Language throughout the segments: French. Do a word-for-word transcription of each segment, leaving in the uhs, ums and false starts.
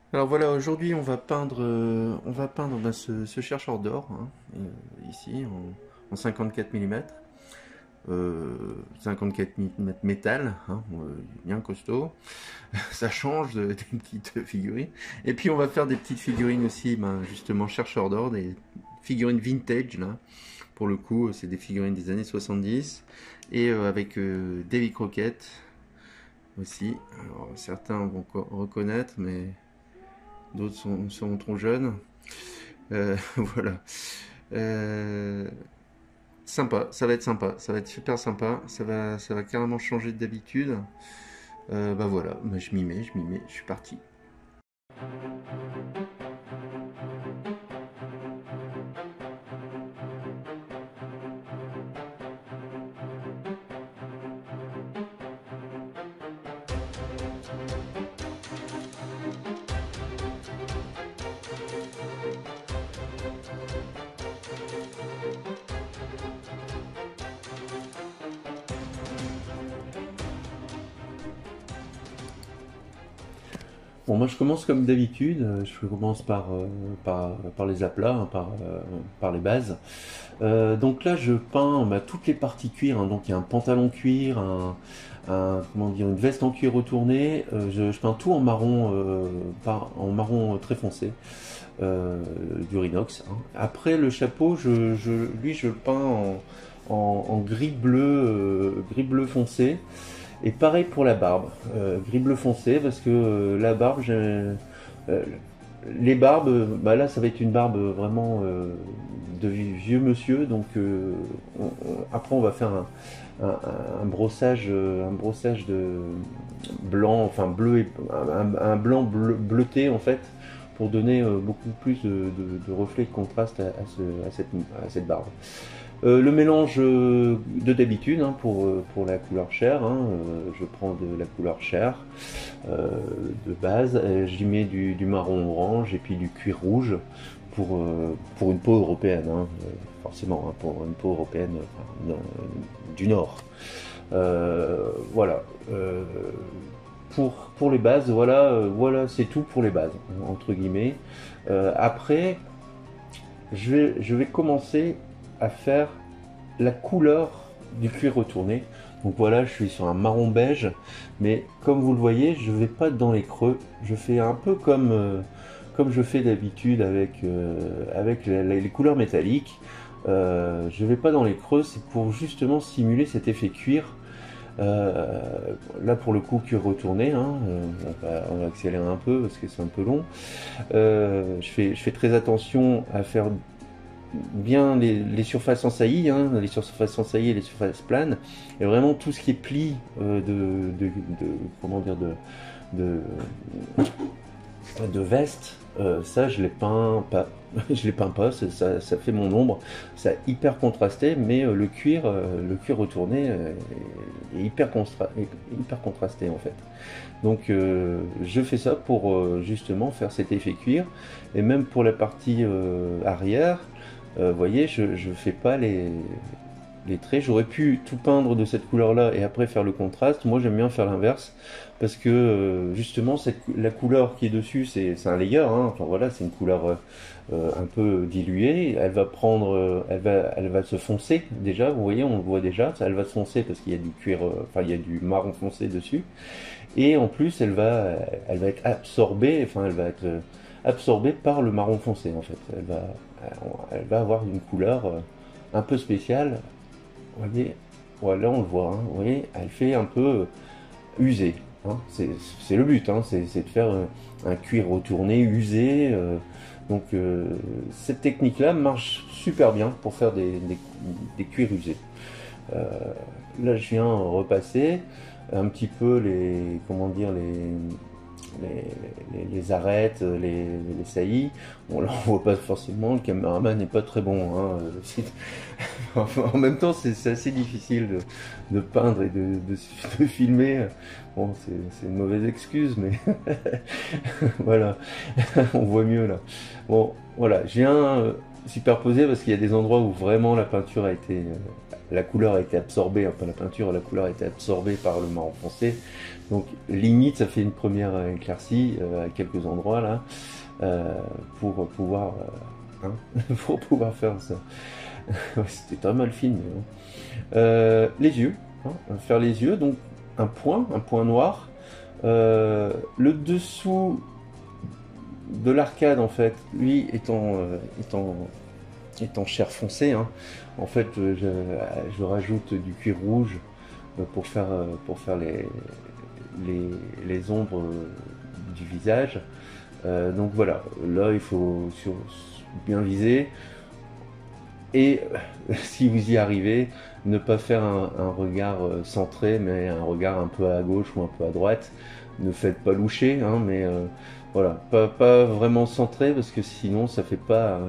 Alors voilà, aujourd'hui on va peindre, euh, on va peindre ben, ce, ce chercheur d'or, hein, euh, ici en, en cinquante-quatre millimètres, euh, cinquante-quatre millimètres métal, hein, euh, bien costaud. Ça change de- des petites figurines. Et puis on va faire des petites figurines aussi, ben, justement chercheur d'or, des figurines vintage là. Pour le coup, c'est des figurines des années soixante-dix et euh, avec euh, Davy Crockett aussi. Alors certains vont reconnaître, mais d'autres sont, sont trop jeunes. Euh, voilà. Euh, Sympa, ça va être sympa, ça va être super sympa, ça va, ça va carrément changer d'habitude. Euh, bah voilà, bah je m'y mets, je m'y mets, je suis parti. Bon, moi je commence comme d'habitude, euh, je commence par, euh, par, par les aplats, hein, par, euh, par les bases. Euh, donc là je peins bah, toutes les parties cuir, hein. Donc il y a un pantalon cuir, un, un- comment dire, une veste en cuir retournée. Euh, je, je peins tout en marron, euh, par, en marron très foncé, euh, du Rhinox, hein. Après le chapeau, je, je, lui je le peins en, en, en gris bleu, euh, gris bleu foncé. Et pareil pour la barbe, euh, gris bleu foncé, parce que euh, la barbe, euh, les barbes, bah là ça va être une barbe vraiment euh, de vieux monsieur, donc euh, on, on, après on va faire un, un, un brossage, euh, un brossage de blanc, enfin bleu, et, un, un blanc bleu, bleuté en fait, pour donner euh, beaucoup plus de, de, de reflets de contraste à, à, ce, à, cette, à cette barbe. Euh, le mélange euh, de d'habitude, hein, pour, euh, pour la couleur chair, hein, euh, je prends de la couleur chair euh, de base, j'y mets du, du marron orange et puis du cuir rouge pour, euh, pour une peau européenne, hein, euh, forcément, hein, pour une peau européenne, enfin, euh, du nord. Euh, voilà. Euh, pour, pour les bases, voilà, euh, voilà, c'est tout pour les bases, entre guillemets. Euh, après, je vais, je vais commencer à faire la couleur du cuir retourné. Donc voilà, je suis sur un marron beige, mais comme vous le voyez, je ne vais pas dans les creux. Je fais un peu comme, euh, comme je fais d'habitude avec, euh, avec les, les couleurs métalliques. Euh, je ne vais pas dans les creux, c'est pour justement simuler cet effet cuir. Euh, là pour le coup cuir retourné, hein, euh, on, va, on, va, accélérer un peu parce que c'est un peu long. Euh, je, fais, je fais très attention à faire bien les, les surfaces en saillie, hein, les surfaces en saillie et les surfaces planes, et vraiment tout ce qui est pli euh, de, de, de, comment dire, de, de, de veste, euh, ça je les peins pas, je les peins pas, ça, ça fait mon ombre, ça hyper contrasté, mais euh, le cuir, euh, le cuir retourné euh, est hyper, hyper contrasté en fait. Donc euh, je fais ça pour euh, justement faire cet effet cuir, et même pour la partie euh, arrière. Vous euh, voyez, je ne fais pas les, les traits. J'aurais pu tout peindre de cette couleur-là et après faire le contraste. Moi, j'aime bien faire l'inverse parce que euh, justement, cette, la couleur qui est dessus, c'est un layer. Hein. Enfin voilà, c'est une couleur euh, un peu diluée. Elle va prendre, euh, elle va, elle va se foncer déjà. Vous voyez, on le voit déjà. Elle va se foncer parce qu'il y a du cuir, euh, enfin il y a du marron foncé dessus. Et en plus, elle va, elle va être absorbée. Enfin, elle va être absorbée par le marron foncé en fait. Elle va, elle va avoir une couleur un peu spéciale. Vous voyez, voilà, on le voit, hein, vous voyez, elle fait un peu usée. Hein, c'est le but, hein, c'est de faire un, un cuir retourné, usé. Euh, donc euh, cette technique-là marche super bien pour faire des, des, des cuirs usés. Euh, là, je viens repasser un petit peu les, comment dire, les, les, les, les arêtes, les, les saillies. Bon, là, on voit pas forcément, le caméraman n'est pas très bon. Hein. Enfin, en même temps, c'est assez difficile de, de peindre et de, de, de filmer. Bon, c'est une mauvaise excuse, mais voilà, on voit mieux là. Bon, voilà, je viens superposer parce qu'il y a des endroits où vraiment la peinture a été, la couleur a été absorbée, enfin la peinture, la couleur a été absorbée par le marron foncé. Donc limite, ça fait une première éclaircie euh, à quelques endroits là, euh, pour pouvoir, euh, hein, pour pouvoir faire ça. Ouais, c'était très mal filmé. Hein. Euh, les yeux, hein, faire les yeux, donc un point, un point noir. Euh, le dessous de l'arcade en fait, lui étant, euh, étant, étant chair foncée, hein, en fait je, je rajoute du cuir rouge pour faire, pour faire les, les, les ombres du visage. Euh, donc voilà, là il faut sur, bien viser. Et si vous y arrivez, ne pas faire un, un regard centré, mais un regard un peu à gauche ou un peu à droite. Ne faites pas loucher, hein, mais euh, voilà, pas, pas vraiment centré parce que sinon ça fait pas,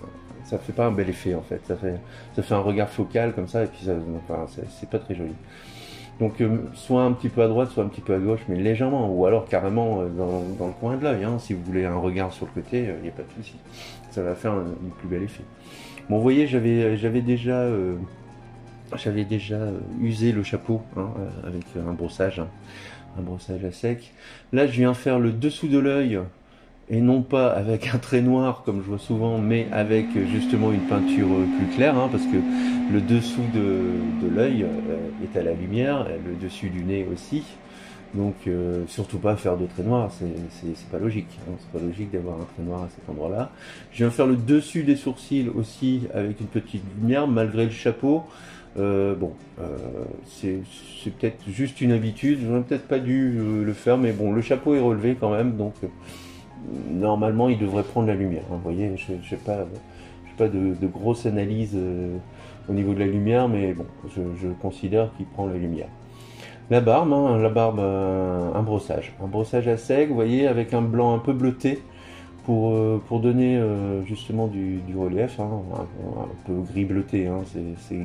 ça fait pas un bel effet en fait. Ça fait, ça fait un regard focal comme ça et puis ça, enfin, c'est pas très joli. Donc euh, soit un petit peu à droite, soit un petit peu à gauche, mais légèrement, ou alors carrément euh, dans, dans le coin de l'œil. Hein, si vous voulez un regard sur le côté, il euh, n'y a pas de souci. Ça va faire un, un plus bel effet. Bon, vous voyez, j'avais j'avais déjà, euh, j'avais déjà usé le chapeau hein, avec un brossage, hein, un brossage à sec. Là, je viens faire le dessous de l'œil et non pas avec un trait noir comme je vois souvent, mais avec justement une peinture plus claire, hein, parce que le dessous de, de l'œil euh, est à la lumière, le dessus du nez aussi. Donc euh, surtout pas faire de trait noir, c'est pas logique. Hein, c'est pas logique d'avoir un trait noir à cet endroit-là. Je viens faire le dessus des sourcils aussi avec une petite lumière, malgré le chapeau. Euh, bon, euh, c'est peut-être juste une habitude, j'aurais peut-être pas dû euh, le faire, mais bon, le chapeau est relevé quand même, donc euh, normalement il devrait prendre la lumière. Hein, vous voyez, je n'ai pas, pas de, de grosse analyse euh, au niveau de la lumière, mais bon, je, je considère qu'il prend la lumière. La barbe, hein, la barbe, euh, un brossage. Un brossage à sec, vous voyez, avec un blanc un peu bleuté pour, euh, pour donner euh, justement du, du relief, hein, un, un peu gris bleuté, hein, c'est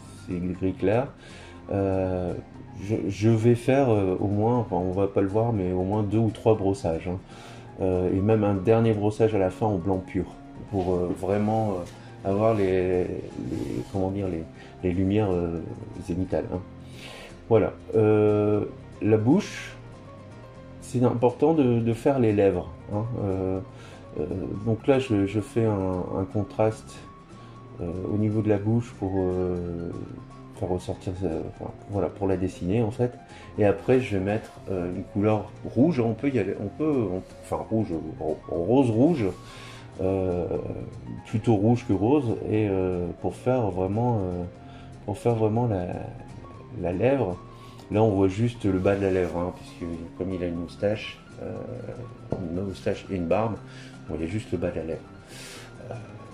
gris clair. Euh, je, je vais faire euh, au moins, enfin on va pas le voir, mais au moins deux ou trois brossages. Hein, euh, et même un dernier brossage à la fin en blanc pur, pour euh, vraiment euh, avoir les, les, comment dire, les, les lumières euh, zénithales. Hein. Voilà. Euh, la bouche, c'est important de, de faire les lèvres. Hein. Euh, euh, donc là, je, je fais un, un contraste euh, au niveau de la bouche pour euh, faire ressortir, enfin, voilà, pour la dessiner en fait. Et après, je vais mettre euh, une couleur rouge. On peut y aller, on peut, on, enfin rouge, rose rouge, euh, plutôt rouge que rose, et euh, pour faire vraiment, euh, pour faire vraiment la la lèvre. Là on voit juste le bas de la lèvre, hein, puisque comme il a une moustache, euh, une moustache et une barbe, on voit juste le bas de la lèvre. Euh,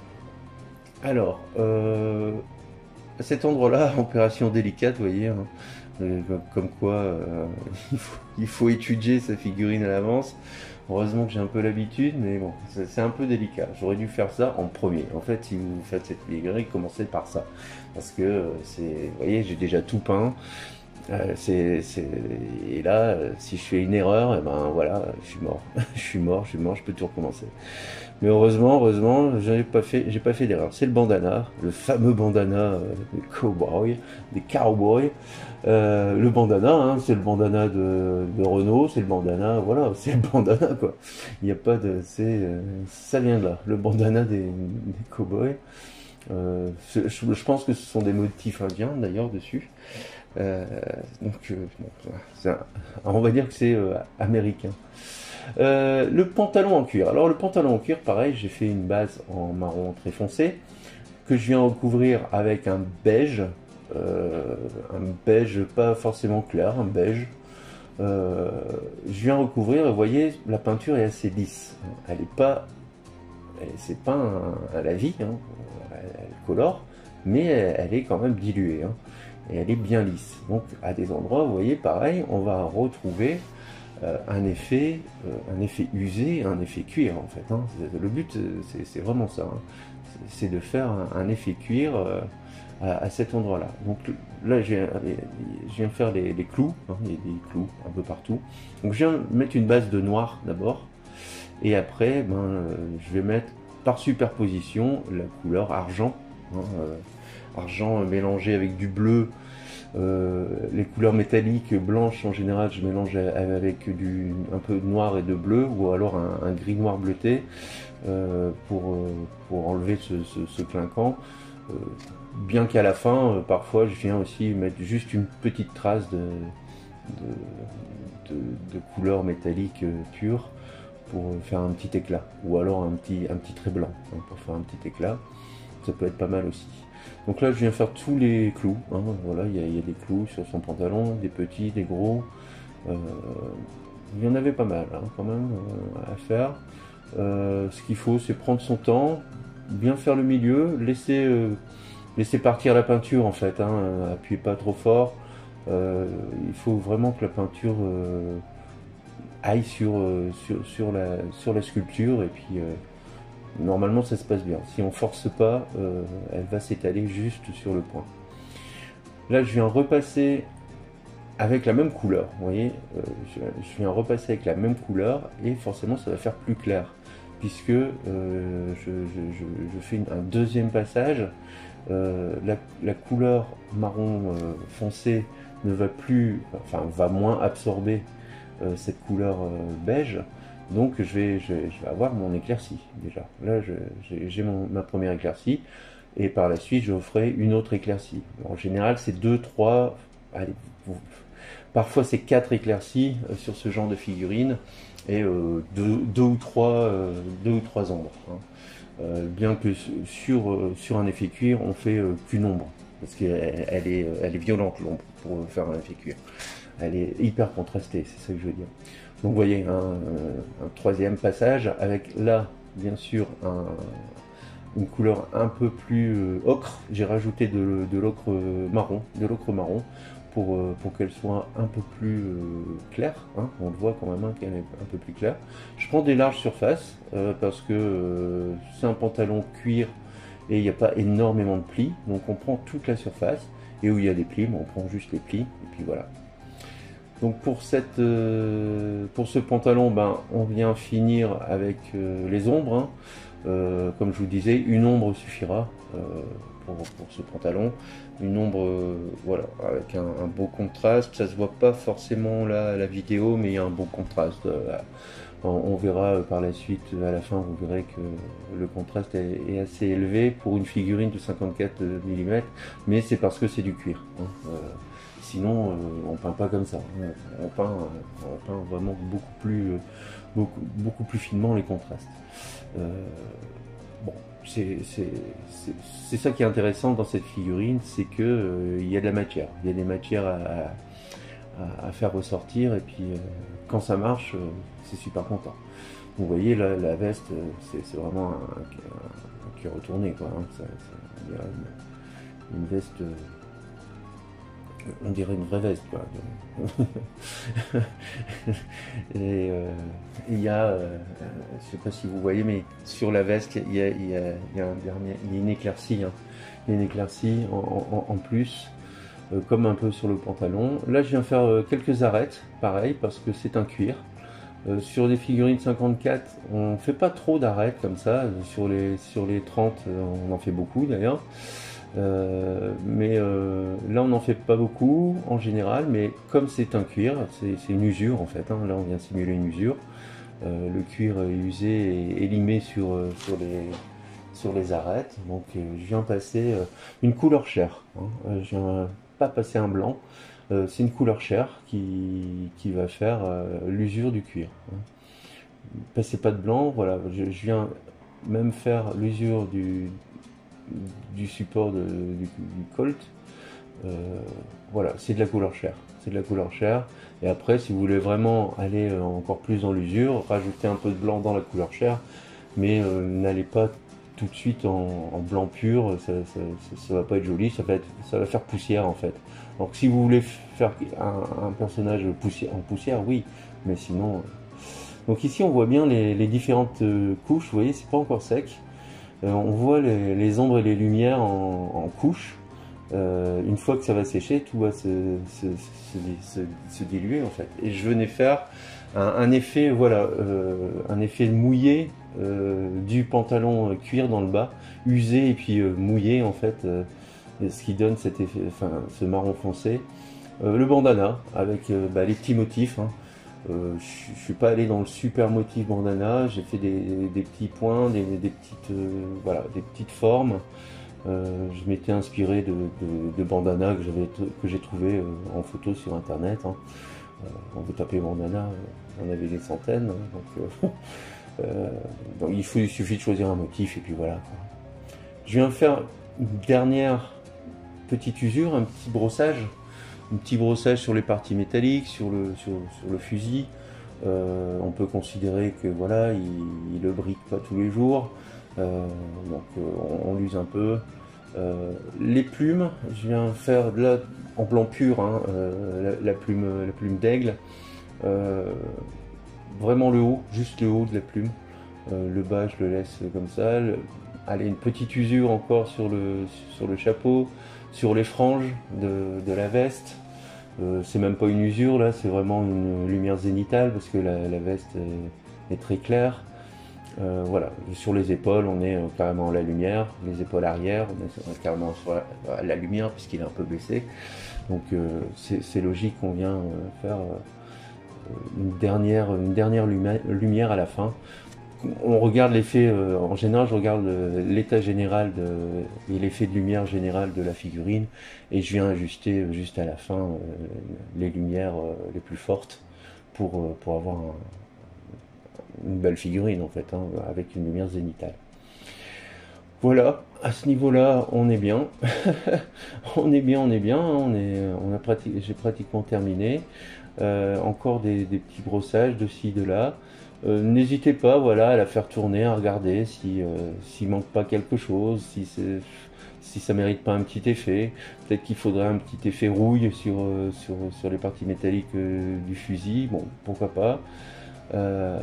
alors, euh, à cet endroit-là, opération délicate, vous voyez, hein, euh, comme quoi euh, il, faut, il faut étudier sa figurine à l'avance. Heureusement que j'ai un peu l'habitude, mais bon, c'est un peu délicat. J'aurais dû faire ça en premier. En fait, si vous faites cette figurine, commencez par ça. Parce que, c'est, vous voyez, j'ai déjà tout peint. Euh, c'est, c'est... Et là, euh, si je fais une erreur, et eh ben voilà, je suis mort. je suis mort, je suis mort, je peux tout recommencer. Mais heureusement, heureusement, j'ai pas fait, j'ai pas fait d'erreur. C'est le bandana, le fameux bandana euh, des cowboys, des cowboys. Euh, le bandana, hein, c'est le bandana de, de Renault, c'est le bandana, voilà, c'est le bandana quoi. Il n'y a pas de, c'est, euh, ça vient de là, le bandana des, des cowboys. Euh, je, je pense que ce sont des motifs indiens d'ailleurs dessus. Euh, donc, euh, bon, un, on va dire que c'est euh, américain. Euh, le pantalon en cuir. Alors le pantalon en cuir, pareil, j'ai fait une base en marron très foncé que je viens recouvrir avec un beige, euh, un beige pas forcément clair, un beige. Euh, je viens recouvrir. Vous voyez, la peinture est assez lisse. Elle est pas, c'est pas un, à la vie, hein. elle, elle colore, mais elle, elle est quand même diluée. Hein. Et elle est bien lisse. Donc à des endroits, vous voyez, pareil, on va retrouver euh, un effet, euh, un effet usé, un effet cuir en fait. Hein. Le but, c'est vraiment ça. Hein. C'est de faire un, un effet cuir euh, à, à cet endroit-là. Donc là, je viens, je viens faire les, les clous. Hein. Il y a des clous un peu partout. Donc je viens mettre une base de noir d'abord, et après, ben, euh, je vais mettre par superposition la couleur argent. Hein, euh, argent mélangé avec du bleu. Euh, les couleurs métalliques blanches en général, je mélange avec du, un peu de noir et de bleu, ou alors un, un gris noir bleuté euh, pour, pour enlever ce, ce, ce clinquant. Euh, bien qu'à la fin, euh, parfois, je viens aussi mettre juste une petite trace de, de, de, de couleur métallique euh, pure pour faire un petit éclat, ou alors un petit, un petit trait blanc hein, pour faire un petit éclat. Ça peut être pas mal aussi. Donc là, je viens faire tous les clous. Hein. Voilà, il y, y a des clous sur son pantalon, des petits, des gros. Euh, il y en avait pas mal hein, quand même euh, à faire. Euh, ce qu'il faut, c'est prendre son temps, bien faire le milieu, laisser, euh, laisser partir la peinture en fait. Hein, euh, appuyez pas trop fort. Euh, il faut vraiment que la peinture euh, aille sur, euh, sur, sur, la, sur la sculpture et puis. Euh, Normalement, ça se passe bien. Si on force pas, euh, elle va s'étaler juste sur le point. Là, je viens repasser avec la même couleur. Vous voyez, euh, je, je viens repasser avec la même couleur et forcément, ça va faire plus clair puisque euh, je, je, je, je fais une, un deuxième passage. Euh, la, la couleur marron euh, foncé ne va plus, enfin, va moins absorber euh, cette couleur euh, beige. Donc je vais, je, vais, je vais avoir mon éclaircie déjà. Là j'ai ma première éclaircie et par la suite je ferai une autre éclaircie. En général c'est deux, trois, allez, parfois c'est quatre éclaircies euh, sur ce genre de figurine et euh, deux, deux ou trois, euh, deux ou trois ombres. Hein. Euh, bien que sur, euh, sur un effet cuir on fait euh, qu'une ombre parce qu'elle elle est, elle est violente l'ombre pour faire un effet cuir. Elle est hyper contrastée, c'est ça que je veux dire. Donc vous voyez un, un troisième passage avec là bien sûr un, une couleur un peu plus euh, ocre. J'ai rajouté de, de l'ocre marron, de l'ocre marron pour, euh, pour qu'elle soit un peu plus euh, claire. Hein. On le voit quand même hein, qu'elle est un peu plus claire. Je prends des larges surfaces euh, parce que euh, c'est un pantalon cuir et il n'y a pas énormément de plis. Donc on prend toute la surface et où il y a des plis, on prend juste les plis et puis voilà. Donc pour, cette, euh, pour ce pantalon, ben, on vient finir avec euh, les ombres. Hein. Euh, comme je vous disais, une ombre suffira euh, pour, pour ce pantalon. Une ombre, euh, voilà, avec un, un beau contraste. Ça se voit pas forcément là à la vidéo, mais il y a un beau contraste. Euh, on, on verra par la suite, à la fin, vous verrez que le contraste est, est assez élevé pour une figurine de cinquante-quatre millimètres, mais c'est parce que c'est du cuir. Hein. Euh, Sinon, euh, on peint pas comme ça. On, on, peint, on peint vraiment beaucoup plus, euh, beaucoup, beaucoup plus finement les contrastes. Euh, bon, c'est ça qui est intéressant dans cette figurine, c'est que euh, il y a de la matière, il y a des matières à, à, à faire ressortir, et puis euh, quand ça marche, euh, c'est super content. Vous voyez là, la veste, c'est vraiment un, un, un cuir retourné, quoi. Hein. Ça, ça, on dirait une, une veste. Euh, On dirait une vraie veste, quoi. Et euh, il y a, euh, je sais pas si vous voyez, mais sur la veste, il y a, il y a, il y a, un dernier, il y a une éclaircie, hein. Il y a une éclaircie en, en, en plus, euh, comme un peu sur le pantalon. Là, je viens faire euh, quelques arêtes, pareil, parce que c'est un cuir. Euh, sur les figurines cinquante-quatre, on fait pas trop d'arêtes comme ça. Sur les, sur les trente, on en fait beaucoup d'ailleurs. Euh, mais euh, là on n'en fait pas beaucoup en général, mais comme c'est un cuir, c'est une usure en fait, hein. Là on vient simuler une usure, euh, le cuir est usé et, et limé sur, euh, sur, les, sur les arêtes, donc euh, je viens passer euh, une couleur chair, hein. euh, je viens pas passer un blanc, euh, c'est une couleur chair qui, qui va faire euh, l'usure du cuir, hein. Passez pas de blanc, voilà, je, je viens même faire l'usure du du support de, du, du colt. Euh, voilà, c'est de la couleur chair, c'est de la couleur chair. Et après, si vous voulez vraiment aller encore plus dans l'usure, rajoutez un peu de blanc dans la couleur chair, mais euh, n'allez pas tout de suite en, en blanc pur, ça, ça, ça, ça va pas être joli, ça va, être, ça va faire poussière en fait. Donc si vous voulez faire un, un personnage poussière, en poussière, oui, mais sinon... Euh... Donc ici on voit bien les, les différentes couches, vous voyez, c'est pas encore sec. Euh, on voit les, les ombres et les lumières en, en couches. Euh, une fois que ça va sécher, tout va se, se, se, se, se diluer en fait. Et je venais faire un, un effet, voilà, euh, un effet mouillé euh, du pantalon cuir dans le bas, usé et puis euh, mouillé en fait, euh, et ce qui donne cet effet, enfin, ce marron foncé. Euh, le bandana avec euh, bah, les petits motifs, hein. Euh, je suis pas allé dans le super motif bandana, j'ai fait des, des petits points, des, des petites, euh, voilà, des petites formes. Euh, je m'étais inspiré de, de, de bandanas que j'avais que j'ai trouvé euh, en photo sur internet, hein. Euh, on veut taper bandana, euh, on avait des centaines, hein, donc, euh, euh, donc il, faut, il suffit de choisir un motif et puis voilà, quoi. Je viens faire une dernière petite usure, un petit brossage, un petit brossage sur les parties métalliques, sur le, sur, sur le fusil. Euh, on peut considérer que voilà, il, il le brique pas tous les jours, euh, donc euh, on, on l'use un peu. Euh, les plumes, je viens faire là en blanc pur, hein, euh, la, la plume, la plume d'aigle. Euh, vraiment le haut, juste le haut de la plume. Euh, le bas, je le laisse comme ça. Le, allez, une petite usure encore sur le, sur le chapeau, sur les franges de, de la veste. Euh, c'est même pas une usure là, c'est vraiment une lumière zénitale parce que la, la veste est, est très claire. Euh, voilà, et sur les épaules, on est euh, carrément à la lumière. Les épaules arrière, on est carrément sur la, à la lumière puisqu'il est un peu baissé. Donc euh, c'est logique qu'on vient euh, faire euh, une dernière, une dernière lumi lumière à la fin. On regarde l'effet, euh, en général je regarde euh, l'état général de, et l'effet de lumière général de la figurine et je viens ajuster euh, juste à la fin euh, les lumières euh, les plus fortes pour, euh, pour avoir un, une belle figurine en fait, hein, avec une lumière zénitale. Voilà, à ce niveau-là, on est bien. on est bien, on est bien, on est, on a pratiqué, j'ai pratiquement terminé. Euh, encore des, des petits brossages de ci, de là. Euh, N'hésitez pas, voilà, à la faire tourner, à regarder si euh, s'il manque pas quelque chose, si c'est si ça mérite pas un petit effet. Peut-être qu'il faudrait un petit effet rouille sur, euh, sur, sur les parties métalliques euh, du fusil. Bon, pourquoi pas. Euh,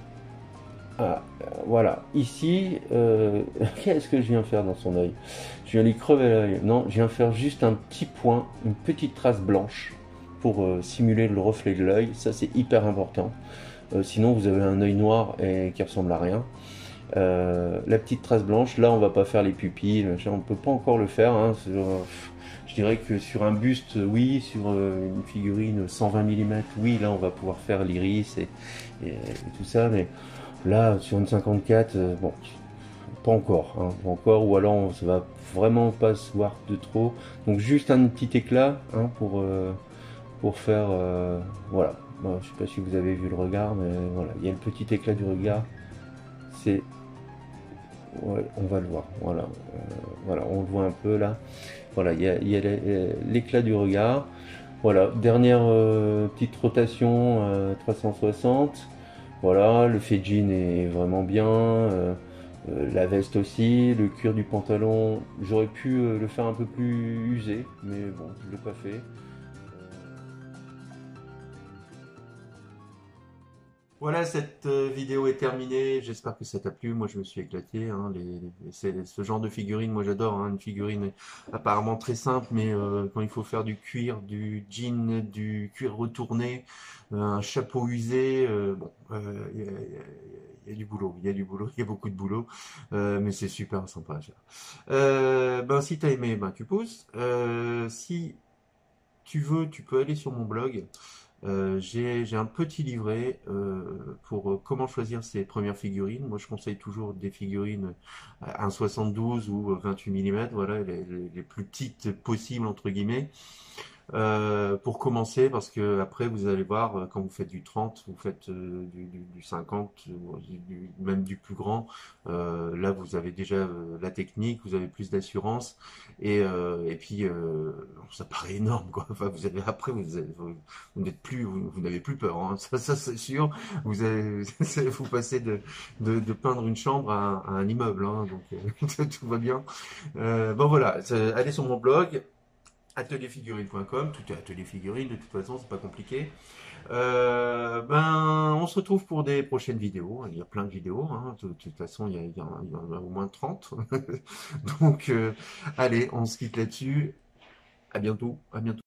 ah, euh, voilà. Ici, euh, qu'est-ce que je viens faire dans son œil? Je viens lui crever l'œil. Non, je viens faire juste un petit point, une petite trace blanche pour euh, simuler le reflet de l'œil. Ça, c'est hyper important. Euh, sinon, vous avez un œil noir et qui ressemble à rien. Euh, la petite trace blanche, là, on va pas faire les pupilles. Machin, on peut pas encore le faire, hein. Euh, je dirais que sur un buste, oui. Sur euh, une figurine cent vingt millimètres, oui. Là, on va pouvoir faire l'iris et, et, et tout ça, mais là, sur une cinquante-quatre, euh, bon, pas encore, hein, pas encore, ou alors ça va vraiment pas se voir de trop. Donc juste un petit éclat, hein, pour, euh, pour faire, euh, voilà. Bon, je sais pas si vous avez vu le regard, mais voilà, il y a le petit éclat du regard. C'est, ouais, on va le voir. Voilà, euh, voilà, on le voit un peu là. Voilà, il y a, il y a l'éclat du regard. Voilà, dernière euh, petite rotation euh, trois cent soixante. Voilà, le fait jean est vraiment bien, euh, euh, la veste aussi, le cuir du pantalon, j'aurais pu euh, le faire un peu plus usé, mais bon, je l'ai pas fait. Voilà, cette euh, vidéo est terminée. J'espère que ça t'a plu. Moi, je me suis éclaté, hein. Les, les- c'est ce genre de figurine, moi j'adore, hein. Une figurine apparemment très simple, mais euh, quand il faut faire du cuir, du jean, du cuir retourné, euh, un chapeau usé, euh, bon, euh, il y, a il y a- il y a du boulot. Il y a du boulot. Il y a beaucoup de boulot, euh, mais c'est super sympa à faire. Euh, ben, si t'as aimé, ben tu pousses. Euh, si tu veux, tu peux aller sur mon blog. Euh, j'ai j'ai un petit livret euh, pour euh, comment choisir ses premières figurines. Moi, je conseille toujours des figurines à un soixante-douze ou vingt-huit millimètres, voilà, les, les- les plus petites possibles, entre guillemets. Euh, pour commencer, parce que après vous allez voir, euh, quand vous faites du trente, vous faites euh, du, du- du cinquante, ou du- du- même du plus grand, euh, là vous avez déjà euh, la technique, vous avez plus d'assurance, et, euh, et puis euh, ça paraît énorme, quoi. Enfin, vous avez, après vous, avez- vous, vous n'êtes plus, vous, vous n'avez plus peur, hein. Ça, ça c'est sûr. Vous avez, vous passez de, de, de peindre une chambre à, un à un immeuble, hein, donc euh, tout va bien. Euh, bon voilà, c'est- allez sur mon blog atelier figurine point com, tout est atelier figurine, de toute façon, c'est pas compliqué. Euh, ben, on se retrouve pour des prochaines vidéos. Il y a plein de vidéos, hein. De, de toute façon, il y, a, il, y en a, il y en a au moins trente. Donc, euh, allez, on se quitte là-dessus. À bientôt. À bientôt.